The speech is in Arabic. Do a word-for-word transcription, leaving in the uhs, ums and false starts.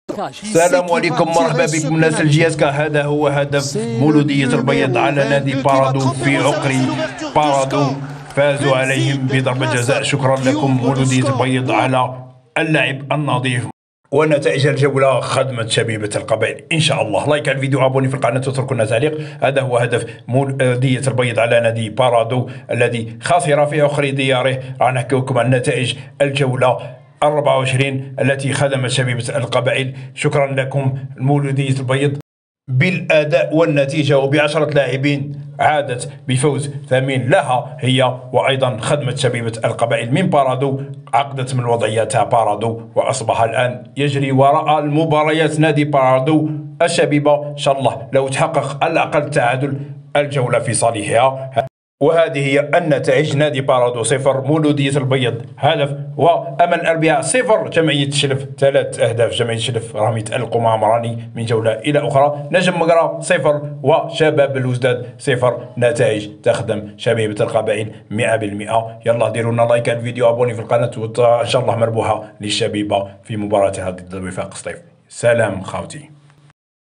السلام عليكم، مرحبا بكم ناس الجياسكا. هذا هو هدف مولودية البيض على نادي بارادو في عقري. بارادو فازوا عليهم بضربة جزاء. شكرا لكم مولودية البيض على اللعب النظيف. ونتائج الجولة خدمة شبيبة القبائل إن شاء الله. لايك على الفيديو، أبوني في القناة واتركوا لنا تعليق. هذا هو هدف مولودية البيض على نادي بارادو الذي خسر في عقر دياره. راح نحكي لكم عن نتائج الجولة أربعة وعشرين التي خدمت شبيبة القبائل. شكرا لكم مولودية البيض بالأداء والنتيجة، وبعشرة لاعبين عادت بفوز ثمين لها هي، وأيضا خدمت شبيبة القبائل من بارادو، عقدت من وضعيتها بارادو، وأصبح الآن يجري وراء المباريات نادي بارادو الشبيبة. إن شاء الله لو تحقق على الأقل تعادل الجولة في صالحها. وهذه هي النتائج: نادي بارادو صفر، مولودية البيض هدف، وأمل الأربعاء صفر، جمعية شلف ثلاث أهداف. جمعية شلف رمية القمامراني من جولة إلى أخرى. نجم مقرة صفر، وشباب الوزداد صفر. نتائج تخدم شبيبة القبائل مئة بالمئة. يلا ديروا لنا لايك على الفيديو، أبوني في القناة، وإن شاء الله مربوحة للشبيبة في مباراتها ضد وفاق سطيف. سلام خاوتي.